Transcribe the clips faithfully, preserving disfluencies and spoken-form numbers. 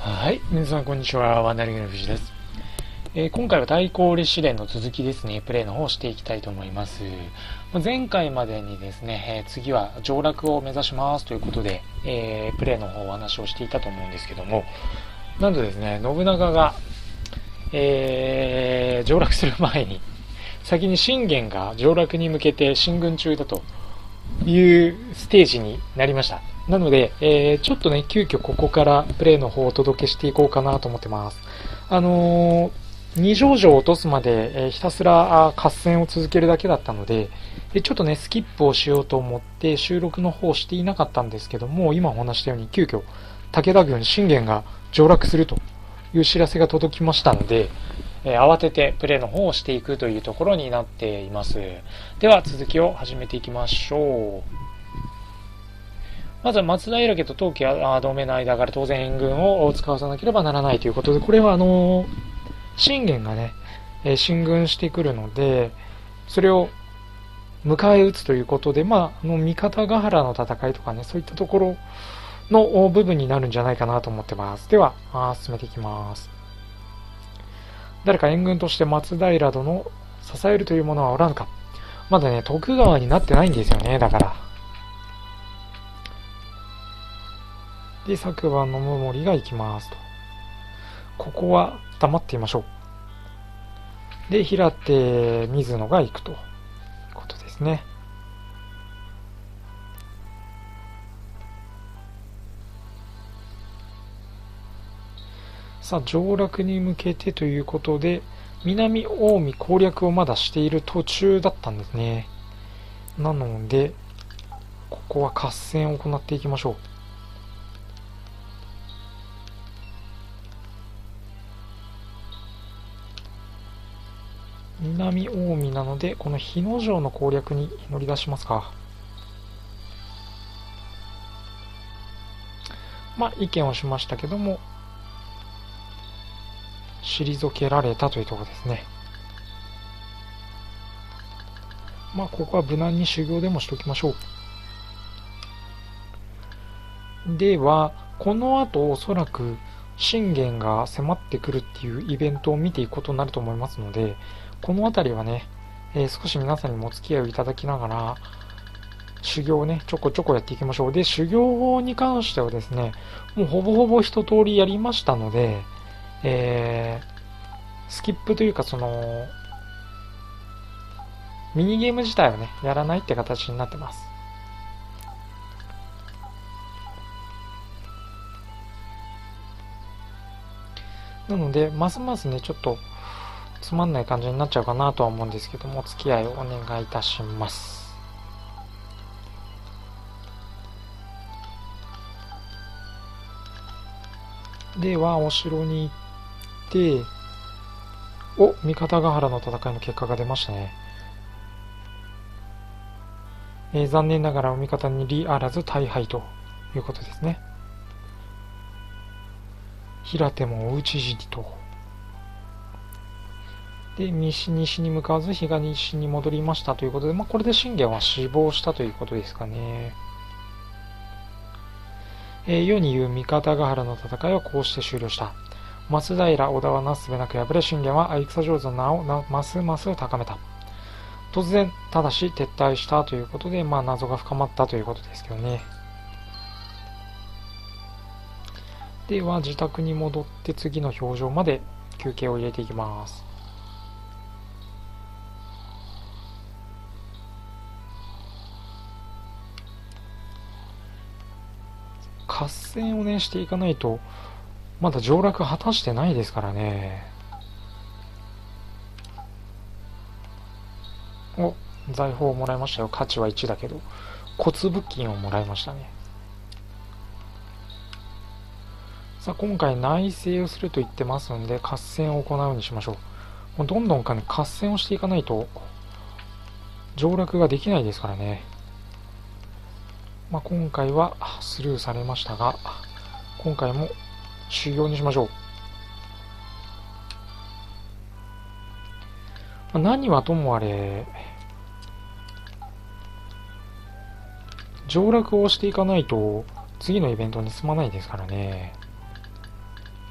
はい、皆さんこんにちは。ワンダリングの藤です。えー今回は対抗レ試練の続きですね、プレイの方をしていきたいと思います。まあ前回までにですね、えー次は上洛を目指しますということで、えープレイの方お話をしていたと思うんですけども、なんとですね、信長が、えー上洛する前に、先に信玄が上洛に向けて進軍中だというステージになりました。なので、えーちょっとね、急遽ここからプレイの方をお届けしていこうかなと思ってます。あのー、二条城を落とすまで、えーひたすら合戦を続けるだけだったので、えちょっとね、スキップをしようと思って収録の方をしていなかったんですけども、今お話したように急遽、武田軍信玄が上洛するという知らせが届きましたので、えー慌ててプレイの方をしていくというところになっています。では続きを始めていきましょう。まずは松平家と当家同盟の間から当然援軍を使わさなければならないということで、これはあのー信玄がね、えー進軍してくるので、それを迎え撃つということで、まあ、あの、三方ヶ原の戦いとかね、そういったところの部分になるんじゃないかなと思ってます。では、あ進めていきます。誰か援軍として松平殿を支えるという者はおらぬか。まだね、徳川になってないんですよね、だから。で、昨晩の無森が行きますと。ここは黙っていましょう。で、平手水野が行くということですね。さあ、上洛に向けてということで、南近江攻略をまだしている途中だったんですね。なので、ここは合戦を行っていきましょう。南近江なので、この日野城の攻略に乗り出しますか。まあ、意見をしましたけども、退けられたというところですね。まあ、ここは無難に修行でもしておきましょう。では、この後おそらく信玄が迫ってくるっていうイベントを見ていくことになると思いますので、この辺りはね、えー少し皆さんにもお付き合いをいただきながら、修行をね、ちょこちょこやっていきましょう。で、修行に関してはですね、もうほぼほぼ一通りやりましたので、えー、スキップというかその、ミニゲーム自体はね、やらないって形になってます。なので、ますますね、ちょっと、つまんない感じになっちゃうかなとは思うんですけども、お付き合いをお願いいたします。では、お城に行って、お、三方ヶ原の戦いの結果が出ましたね。えー残念ながらお味方に利あらず大敗ということですね。平手もお討ち死にと。で、西西に向かわず東に戻りましたということで、まあ、これで信玄は死亡したということですかね。えー世に言う三方ヶ原の戦いはこうして終了した。松平、織田はなすすべなく敗れ、信玄は相草上手の名をなますます高めた。突然、ただし撤退したということで、まあ謎が深まったということですけどね。では、自宅に戻って次の表情まで休憩を入れていきます。合戦をね、していかないと、まだ上洛果たしてないですからね。お、財宝をもらいましたよ。価値はいちだけど。小粒金をもらいましたね。さあ、今回内政をすると言ってますので、合戦を行うようにしましょう。もうどんどんかね、合戦をしていかないと、上洛ができないですからね。まあ、今回はスルーされましたが、今回も修行にしましょう。まあ、何はともあれ、上洛をしていかないと次のイベントに進まないですからね。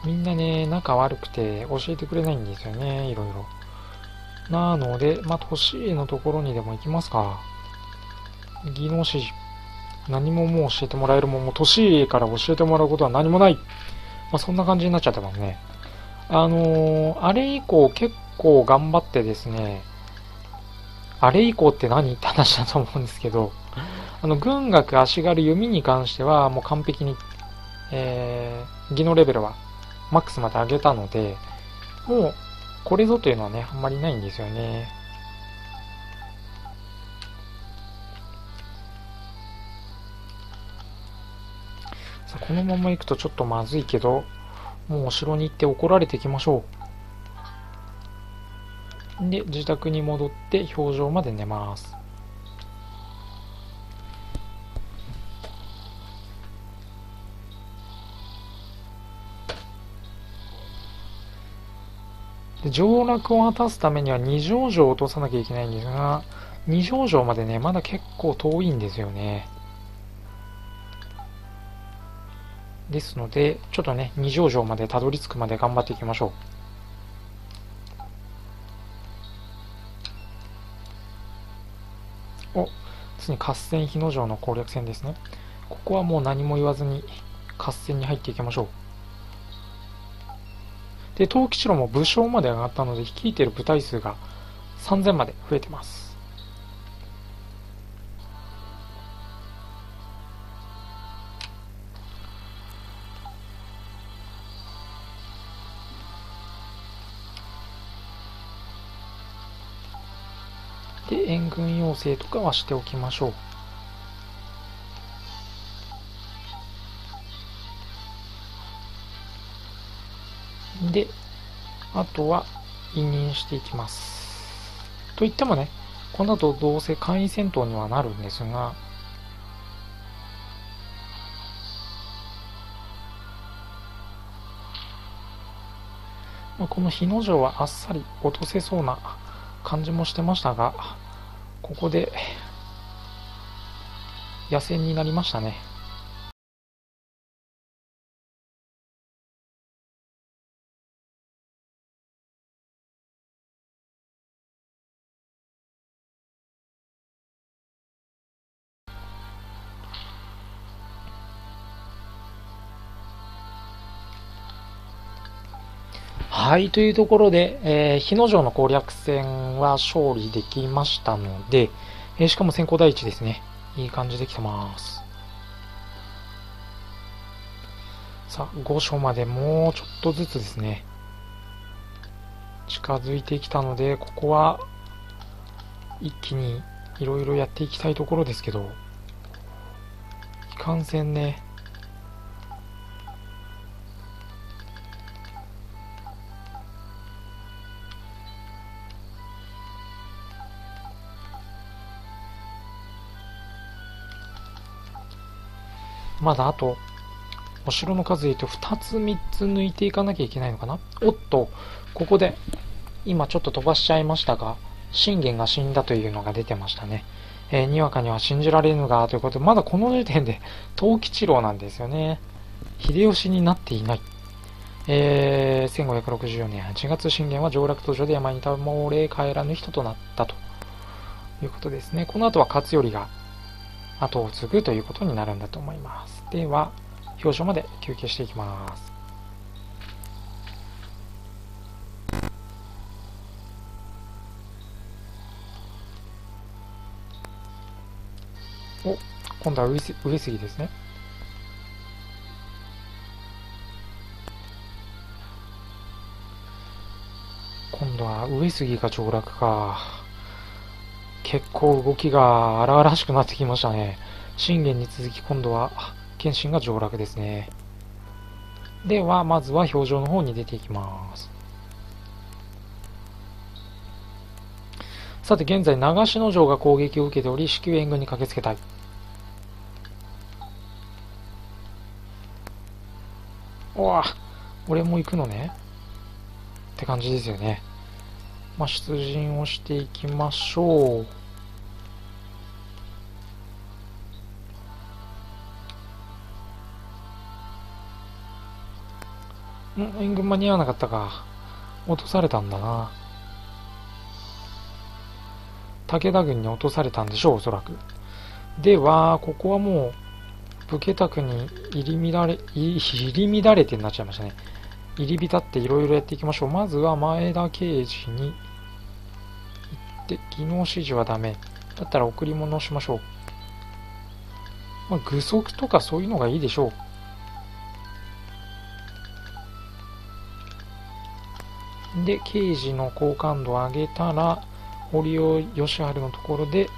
みんなね、仲悪くて教えてくれないんですよね、いろいろ。なので、まあ、都市のところにでも行きますか。技能士。何ももう教えてもらえるもん、もう都市から教えてもらうことは何もない。まあ、そんな感じになっちゃってますね。あのー、あれ以降結構頑張ってですね、あれ以降って何って話だと思うんですけど、あの、軍学、足軽、弓に関してはもう完璧に、えー、技能レベルはマックスまで上げたので、もう、これぞというのはね、あんまりないんですよね。さあ、このまま行くとちょっとまずいけど、もうお城に行って怒られていきましょう。で、自宅に戻って表情まで寝ます。で、上洛を果たすためには二条城を落とさなきゃいけないんですが、二条城までね、まだ結構遠いんですよね。ですので、ちょっとね、二条城までたどり着くまで頑張っていきましょう。お、次に合戦日野城の攻略戦ですね。ここはもう何も言わずに合戦に入っていきましょう。で、東吉郎も武将まで上がったので、率いている部隊数がさんぜんまで増えてます。で、援軍要請とかはしておきましょう。で、あとは委任していきます。といってもね、この後どうせ簡易戦闘にはなるんですが、まあ、この日野城はあっさり落とせそうな感じもしてましたが、ここで野戦になりましたね。はい、というところで、えー、日野城の攻略戦は勝利できましたので、えー、しかも先行第一ですね。いい感じできてます。さあ、御所までもうちょっとずつですね。近づいてきたので、ここは一気にいろいろやっていきたいところですけど、いかんせんね、まだあと、お城の数で言うとふたつみっつ抜いていかなきゃいけないのかな。おっと、ここで、今ちょっと飛ばしちゃいましたが、信玄が死んだというのが出てましたね。えー、にわかには信じられぬが、ということで、まだこの時点で、藤吉郎なんですよね。秀吉になっていない。えー、せんごひゃくろくじゅうよねんはちがつ、信玄は上洛途上で山に倒れ帰らぬ人となったということですね。この後は勝頼が後を継ぐということになるんだと思います。では、表彰まで休憩していきます。お、今度は上上杉ですね。今度は上杉が上洛か。結構動きが荒々しくなってきましたね。信玄に続き今度は謙信が上洛ですね。では、まずは表情の方に出ていきます。さて、現在、長篠城が攻撃を受けており、至急援軍に駆けつけたい。おわ、俺も行くのねって感じですよね。まあ、出陣をしていきましょう。 ん、援軍間に合わなかったか。落とされたんだな。武田軍に落とされたんでしょう、おそらく。では、ここはもう、武家宅に入り乱れ、入り乱れてになっちゃいましたね。入り浸っていろいろやっていきましょう。まずは前田慶次に行って、技能指示はダメ。だったら贈り物をしましょう。まあ、具足とかそういうのがいいでしょう。で、刑事の好感度を上げたら、堀尾義治のところで、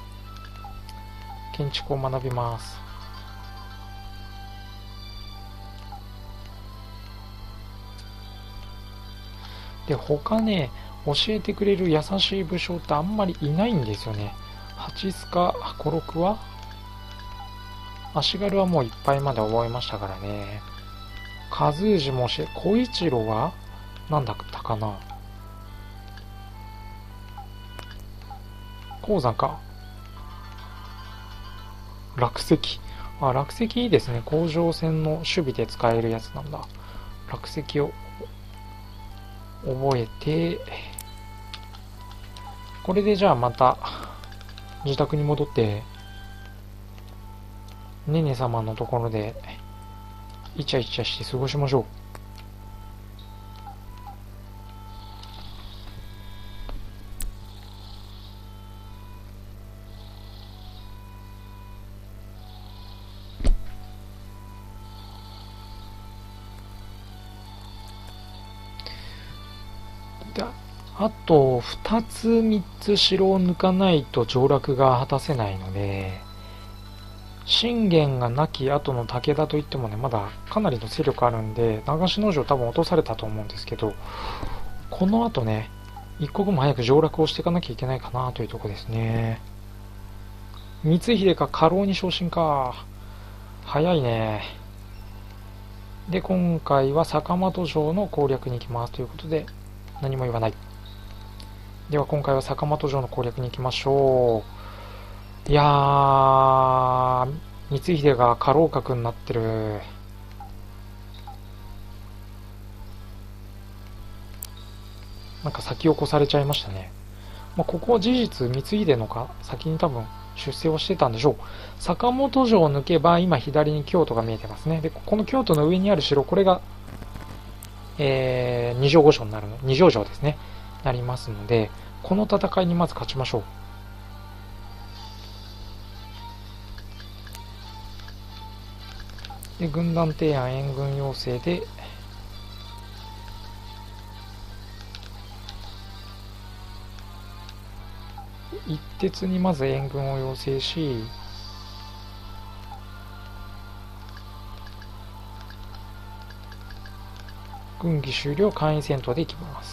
建築を学びます。で、他ね、教えてくれる優しい武将ってあんまりいないんですよね。八須賀小六は足軽はもういっぱいまで覚えましたからね。和氏も教え、小一郎は何だったかな。鉱山か。落石。あ、落石いいですね。甲状腺の守備で使えるやつなんだ。落石を覚えて、これでじゃあまた自宅に戻って、ねね様のところでイチャイチャして過ごしましょう。あとふたつみっつ城を抜かないと上洛が果たせないので、信玄が亡き後の武田といってもね、まだかなりの勢力あるんで、長篠城多分落とされたと思うんですけど、この後ね、一刻も早く上洛をしていかなきゃいけないかなというところですね。光秀か家老に昇進か。早いね。で、今回は坂本城の攻略に行きますということで、何も言わない。では今回は坂本城の攻略に行きましょう。いやー、光秀が家老格になってる。なんか先を越されちゃいましたね。まあ、ここは事実光秀のか先に多分出世をしてたんでしょう。坂本城を抜けば今左に京都が見えてますね。で、この京都の上にある城、これが、えー、二条御所になるの、二条城ですね。なりますので、この戦いにまず勝ちましょう。で、軍団提案援軍要請で、一徹にまず援軍を要請し、軍議終了、簡易戦闘でいきます。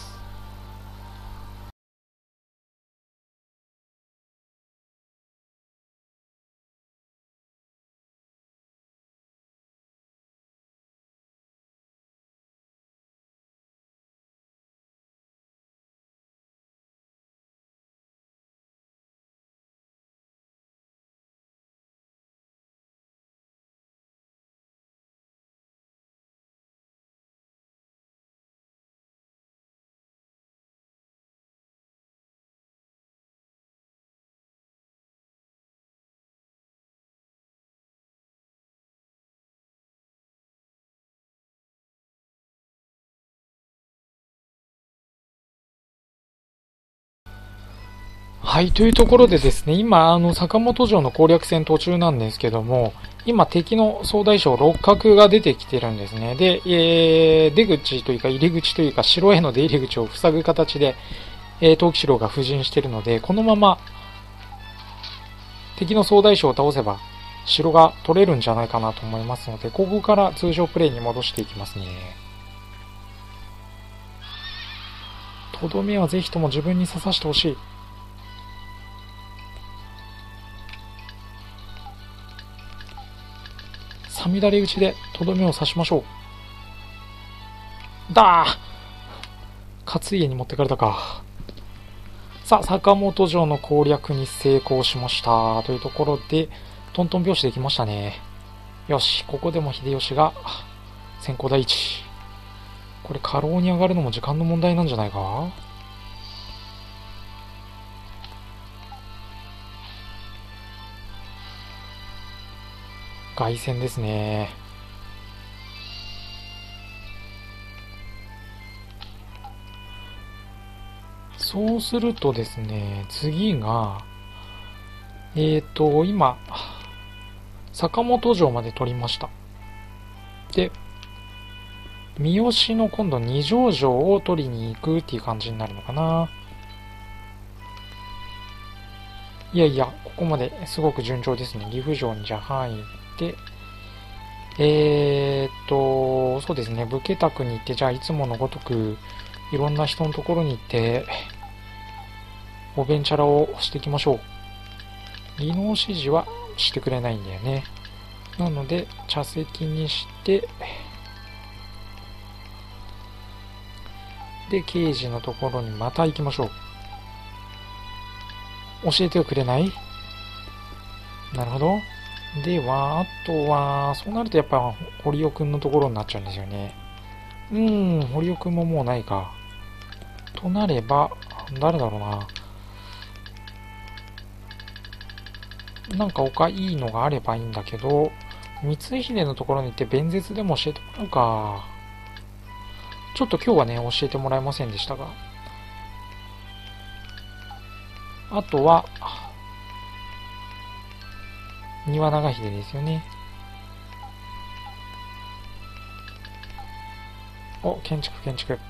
はい、というところでですね、今、あの、坂本城の攻略戦途中なんですけども、今、敵の総大将六角が出てきてるんですね。で、えー、出口というか、入り口というか、城への出入り口を塞ぐ形で、えー、陶器城が布陣してるので、このまま、敵の総大将を倒せば、城が取れるんじゃないかなと思いますので、ここから通常プレイに戻していきますね。とどめはぜひとも自分に刺さしてほしい。さみだれ打ちでとどめを刺しましょう。だー勝家に持ってかれたか。さあ、坂本城の攻略に成功しました。というところで、トントン拍子できましたね。よし、ここでも秀吉が先行第一。 これ過労に上がるのも時間の問題なんじゃないか。凱旋ですね。そうするとですね、次が、えーと、今、坂本城まで取りました。で、三好の今度二条城を取りに行くっていう感じになるのかな。いやいや、ここまですごく順調ですね。岐阜城にじゃあ範囲行って、えーっと、そうですね、武家宅に行って、じゃあいつものごとく、いろんな人のところに行って、おべんちゃらをしていきましょう。技能指示はしてくれないんだよね。なので、茶席にして、で、刑事のところにまた行きましょう。教えてくれない？なるほど。では、あとは、そうなるとやっぱ、堀尾くんのところになっちゃうんですよね。うーん、堀尾くんももうないか。となれば、誰だろうな。なんか他いいのがあればいいんだけど、光秀のところに行って弁舌でも教えてもらうか。ちょっと今日はね、教えてもらえませんでしたが。あとは、庭長秀ですよね。お、建築建築。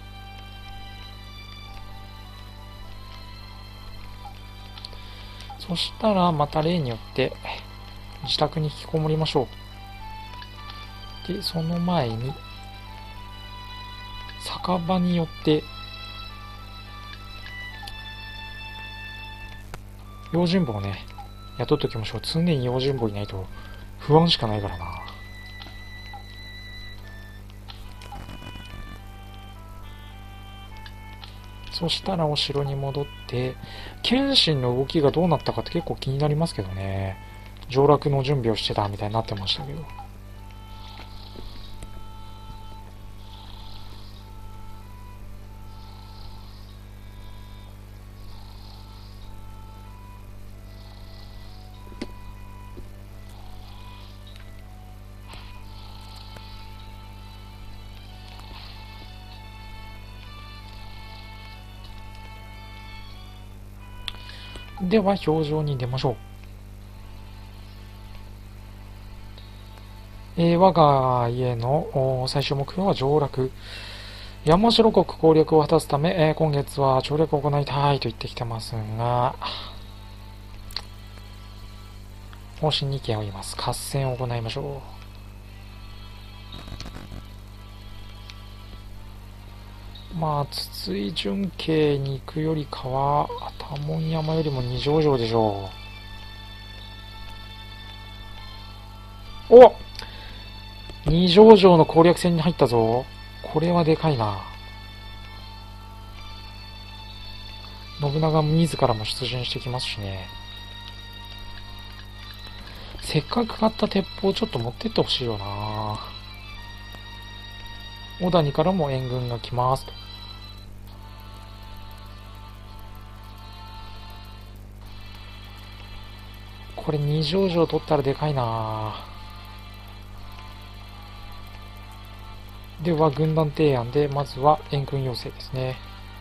そしたら、また例によって、自宅に引きこもりましょう。で、その前に、酒場によって、用心棒をね、雇っときましょう。常に用心棒いないと不安しかないからな。そしたらお城に戻って、謙信の動きがどうなったかって結構気になりますけどね。上洛の準備をしてたみたいになってましたけど。では、表情に出ましょう。えー、我が家の最終目標は上洛。山城国攻略を果たすため、えー、今月は調略を行いたいと言ってきてますが、方針に件を言います。合戦を行いましょう。まあ、筒井順慶に行くよりかは、多聞山よりも二条城でしょう。お！二条城の攻略戦に入ったぞ。これはでかいな。信長自らも出陣してきますしね。せっかく買った鉄砲ちょっと持ってってほしいよな。小谷からも援軍が来ますと。これ二条城取ったらでかいな。では軍団提案でまずは援軍要請ですね。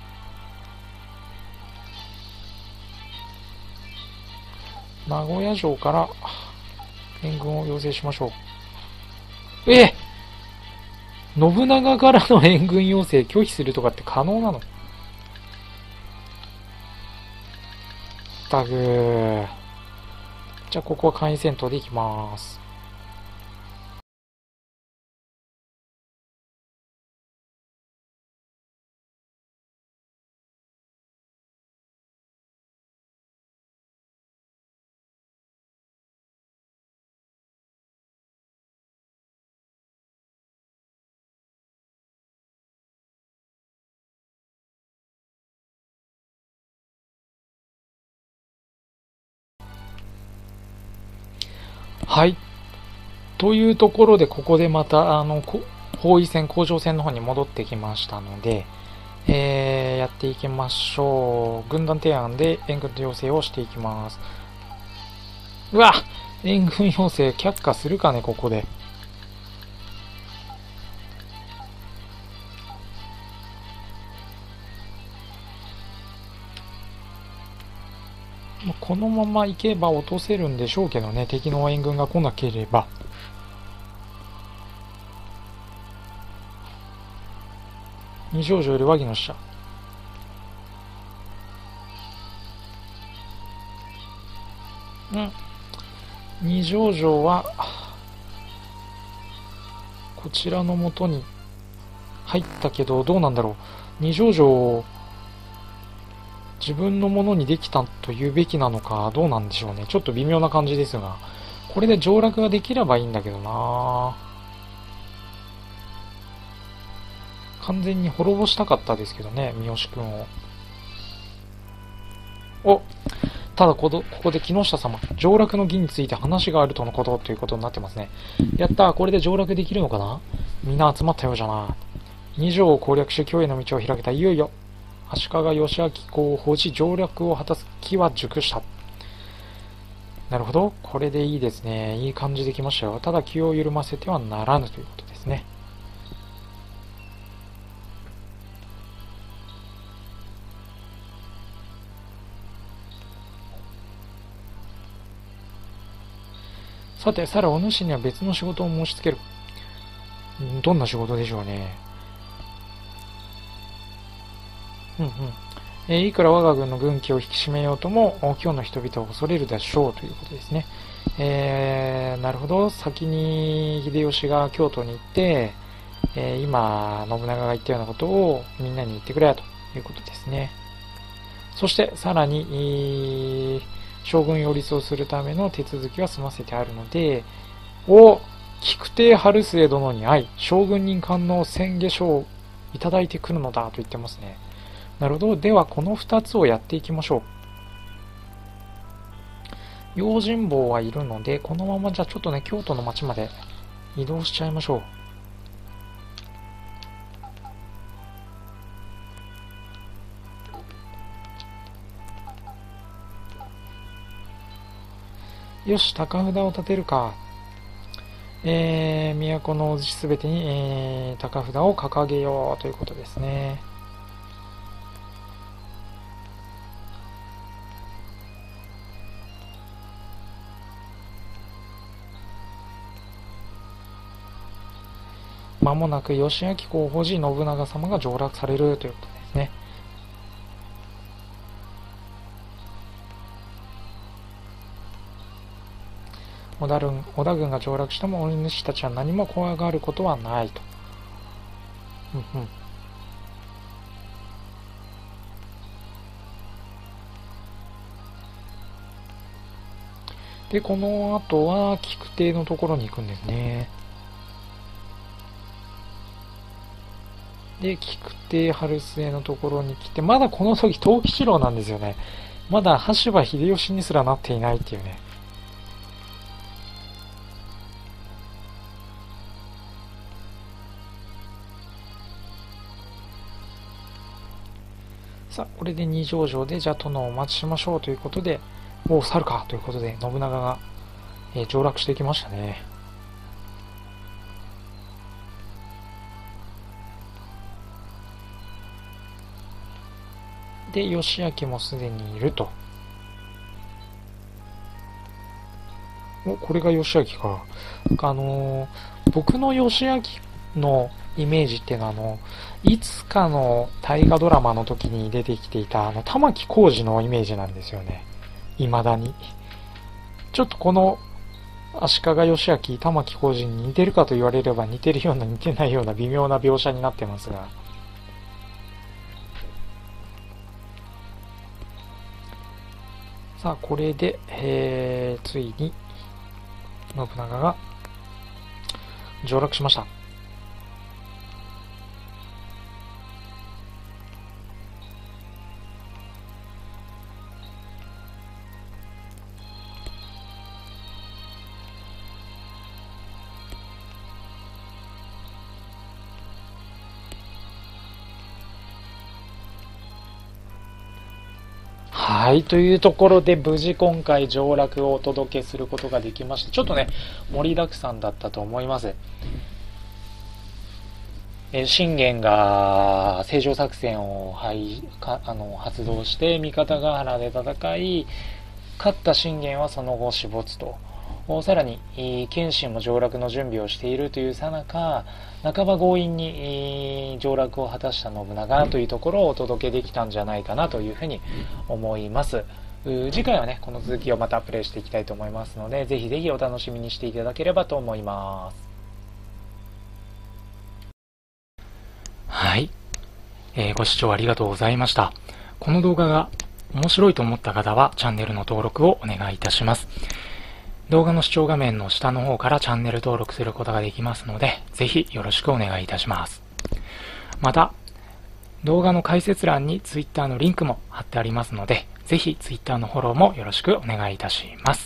名古屋城から援軍を要請しましょう。え信長からの援軍要請拒否するとかって可能なの？ったくー。じゃあここは簡易戦闘でいきます。はい。というところで、ここでまた、あの、 包囲戦、甲状戦の方に戻ってきましたので、えー、やっていきましょう。軍団提案で援軍要請をしていきます。うわ、援軍要請却下するかね、ここで。このまま行けば落とせるんでしょうけどね、敵の援軍が来なければ。二条城より和議の使者。うん。二条城は、こちらの元に入ったけど、どうなんだろう。二条城を自分のものにできたと言うべきなのか、どうなんでしょうね。ちょっと微妙な感じですが。これで上洛ができればいいんだけどな。完全に滅ぼしたかったですけどね、三好くんを。お、ただこここで木下様、上洛の儀について話があるとのことということになってますね。やったー、これで上洛できるのかな。みんな集まったようじゃな。二条を攻略し京への道を開けた。いよいよ足利義昭公を保持上洛を果たす機は熟した。なるほど、これでいいですね。いい感じできましたよ。ただ気を緩ませてはならぬということですね。さて、さらお主には別の仕事を申し付ける。どんな仕事でしょうね。うんうん。えー、いくら我が軍の軍紀を引き締めようとも、今日の人々を恐れるでしょうということですね。えー、なるほど。先に秀吉が京都に行って、えー、今、信長が言ったようなことをみんなに言ってくれということですね。そして、さらに、えー、将軍擁立をするための手続きは済ませてあるので、お、菊亭春末殿に会い、将軍任官の宣下書をいただいてくるのだと言ってますね。なるほど。では、このふたつをやっていきましょう。用心棒はいるので、このままじゃちょっとね、京都の町まで移動しちゃいましょう。よし、高札を立てるか。えー、都のすべてに、えー、高札を掲げようということですね。まもなく義明公保持信長様が上洛されるということですね。織田軍、織田軍が上洛しても、お主たちは何も怖がることはないと。うんうん。で、この後は、菊亭のところに行くんですね。で、菊亭春末のところに来て、まだこの時、藤吉郎なんですよね。まだ羽柴秀吉にすらなっていないっていうね。さあ、これで二条城で、じゃあ殿をお待ちしましょうということで、もう去るかということで、信長が、えー、上洛してきましたね。で、義明もすでにいると。お、これが義明か。あのー、僕の義明のイメージっていうのは、あの、いつかの大河ドラマの時に出てきていた、あの、玉置浩二のイメージなんですよね。未だに。ちょっとこの、足利義明、玉置浩二に似てるかと言われれば似てるような似てないような微妙な描写になってますが。さあ、これで、えー、ついに、信長が上洛しました。 はい、というところで無事今回上洛をお届けすることができました。ちょっとね、盛りだくさんだったと思います。え信玄が正常作戦を、はい、かあの発動して三方ヶ原で戦い、勝った信玄はその後死没と。さらに謙信も上洛の準備をしているというさなか、半ば強引に上洛を果たした信長というところをお届けできたんじゃないかなというふうに思います。次回はね、この続きをまたプレイしていきたいと思いますので、ぜひぜひお楽しみにしていただければと思います。はい、えー、ご視聴ありがとうございました。この動画が面白いと思った方はチャンネルの登録をお願いいたします。動画の視聴画面の下の方からチャンネル登録することができますので、ぜひよろしくお願いいたします。また、動画の解説欄に Twitter のリンクも貼ってありますので、ぜひ Twitter のフォローもよろしくお願いいたします。